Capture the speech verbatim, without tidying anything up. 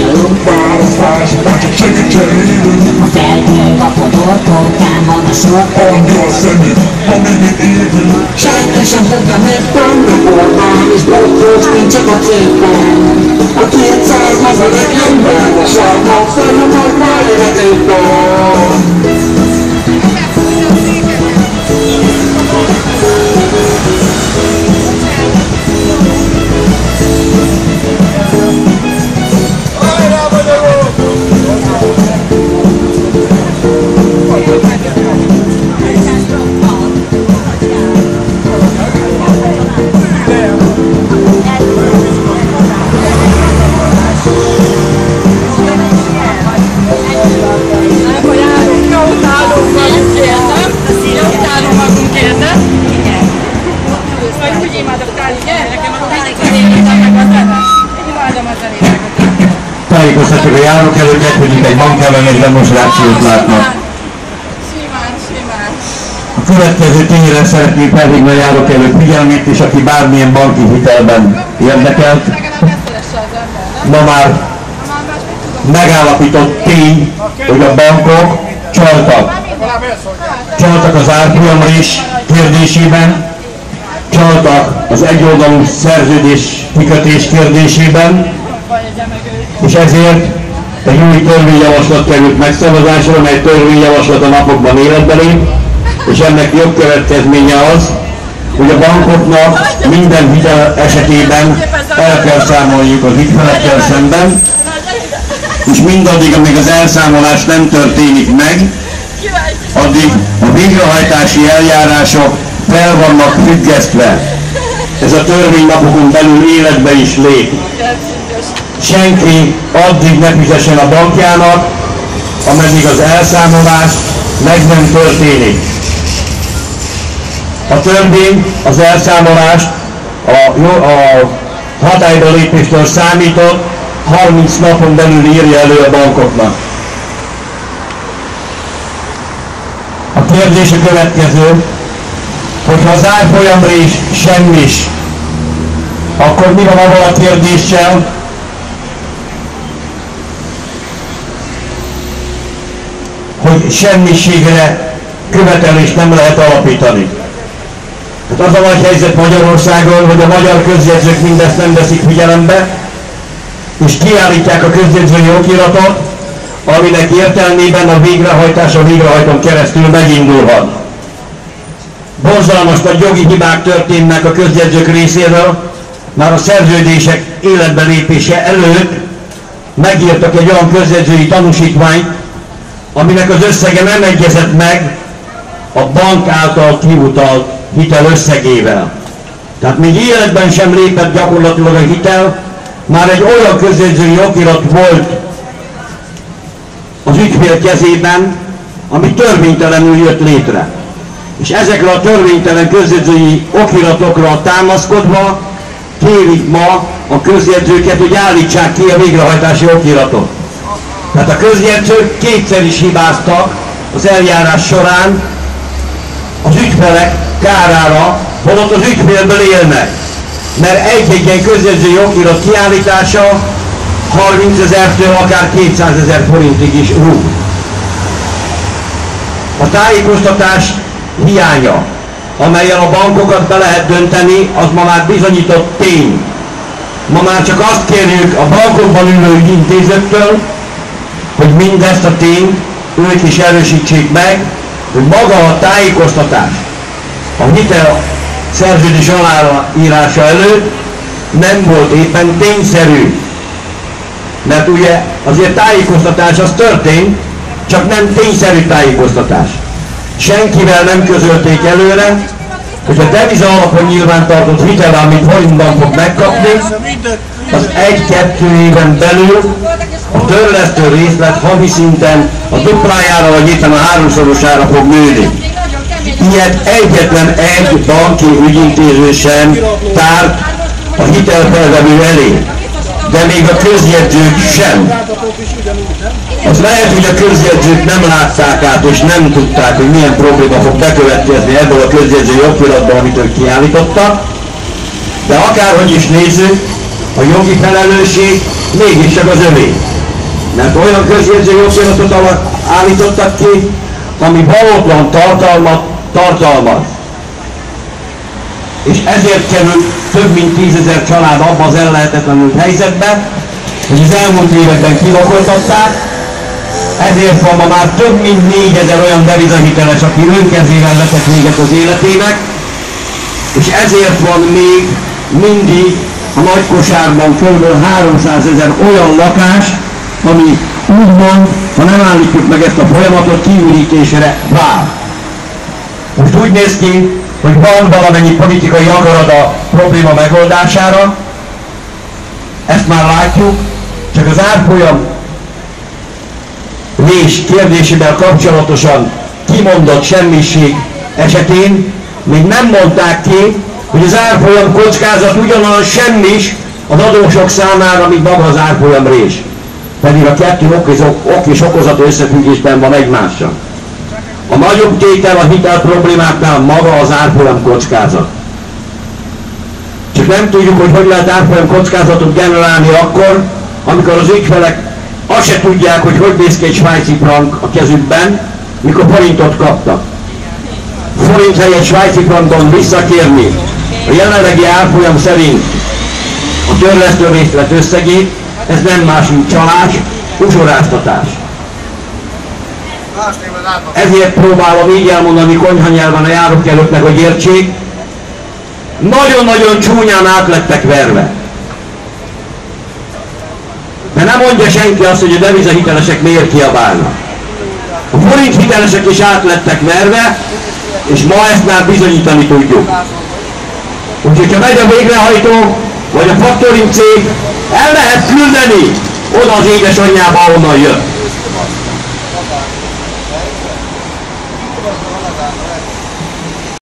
A felkőkapodott polkán van a sok Annyi a szemét, amíg égül. senki sem tudja még tenni voltán, és botkós nincs csak a képen. A kétszáz mazadik ember, a sarkak felület rájövetében. Tájékoztatjuk a járókelőket, hogy itt egy bankellen egy demonstrációt látnak. A következő tényre szeretnék felhívni a járókelők figyelmét, és aki bármilyen banki hitelben érdekelt, ma már megállapított tény, hogy a bankok csaltak. Csaltak az árfolyamrés kérdésében, csaltak az egyoldalú szerződés kikötés kérdésében, és ezért egy új törvényjavaslat került megszavazásra, mely törvényjavaslat a napokban életbe lép, és ennek jogkövetkezménye az, hogy a bankoknak minden hitel esetében el kell számolniuk az ügyfelekkel szemben, és mindaddig, amíg az elszámolás nem történik meg, addig a végrehajtási eljárások fel vannak függesztve. Ez a törvény napokon belül életbe is lép. Senki addig ne fizessen a bankjának, ameddig az elszámolás meg nem történik. A törvény az elszámolást a, a hatályba lépéstől számított harminc napon belül írja elő a bankoknak. A kérdés a következő, hogyha az árfolyamrés semmis, akkor mi van avval a kérdéssel, hogy semmiségre követelést nem lehet alapítani. Hát az a nagy helyzet Magyarországon, hogy a magyar közjegyzők mindezt nem veszik figyelembe, és kiállítják a közjegyzői okiratot, aminek értelmében a végrehajtás a végrehajtón keresztül megindulhat. Borzalmas nagy jogi hibák történnek a közjegyzők részéről, már a szerződések életbe lépése előtt megírtak egy olyan közjegyzői tanúsítványt, aminek az összege nem egyezett meg a bank által kiutalt hitel összegével. Tehát még életben sem lépett gyakorlatilag a hitel, már egy olyan közjegyzői okirat volt az ügyfél kezében, ami törvénytelenül jött létre. És ezekre a törvénytelen közjegyzői okiratokra támaszkodva kérik ma a közjegyzőket, hogy állítsák ki a végrehajtási okiratot. Tehát a közjegyzők kétszer is hibáztak az eljárás során az ügyfelek kárára, holott az ügyfélből élnek. Mert egy-egy ilyen közjegyzői okirat kiállítása harmincezertől akár kétszázezer forintig is rúg. A tájékoztatás hiánya, amellyel a bankokat be lehet dönteni, az ma már bizonyított tény. Ma már csak azt kérjük a bankokban ülő ügyintézőktől, hogy mindezt a tényt ők is erősítsék meg, hogy maga a tájékoztatás a hitel szerződés aláírása előtt nem volt éppen tényszerű. Mert ugye azért tájékoztatás az történt, csak nem tényszerű tájékoztatás. Senkivel nem közölték előre, hogy a deviza alapon nyilvántartott hitel, amit forintban fog megkapni, az egy-kettő éven belül a törlesztő részlet havi szinten a duplájára vagy éppen a háromszorosára fog nőni. Ilyet egyetlen egy banki ügyintéző sem tárt a hitelfelvevő elé, de még a közjegyzők sem. Az lehet, hogy a közjegyzők nem látták át és nem tudták, hogy milyen probléma fog bekövetkezni ebből a közjegyzői okiratból, amit ők kiállítottak, de akárhogy is nézzük, a jogi felelősség mégiscsak az övé. mert olyan közjegyző okiratot állítottak ki, ami valótlan tartalmat tartalmaz. És ezért került több mint tízezer család abba az ellehetetlenült helyzetbe, hogy az elmúlt években kilakoltatták, ezért van ma már több mint négyezer olyan devizahiteles, aki önkezével vetett véget az életének, és ezért van még mindig a nagy kosárban kb. háromszázezer olyan lakás, ami úgymond, ha nem állítjuk meg ezt a folyamatot, kiürítésre vár. Most úgy néz ki, hogy van valamennyi politikai akarat a probléma megoldására, ezt már látjuk, csak az árfolyam rés kérdésével kapcsolatosan kimondott semmiség esetén még nem mondták ki, hogy az árfolyam kockázat ugyanolyan semmis az adósok számára, mint maga az árfolyam rés. Pedig a kettő ok és, ok és okozatú összefüggésben van egymással. A nagyobb tétel a hitel problémáknál maga az árfolyam kockázat. Csak nem tudjuk, hogy hogy lehet árfolyam kockázatot generálni akkor, amikor az ügyfelek azt se tudják, hogy hogy néz ki egy svájci frank a kezükben, mikor forintot kaptak. Forint helyett svájci frankon visszakérni a jelenlegi árfolyam szerint a törlesztő részlet összegét, ez nem más, mint csalás, uzsoráztatás. Ezért próbálom így elmondani konyhanyelven a járókelőknek, hogy értsék, nagyon-nagyon csúnyán át lettek verve. De nem mondja senki azt, hogy a devizahitelesek miért kiabálnak. A forint hitelesek is át lettek verve, és ma ezt már bizonyítani tudjuk. Úgyhogy ha megy a végrehajtó, vagy a faktoring cég, el lehet küldeni oda az édesanyjába, ahonnan jött.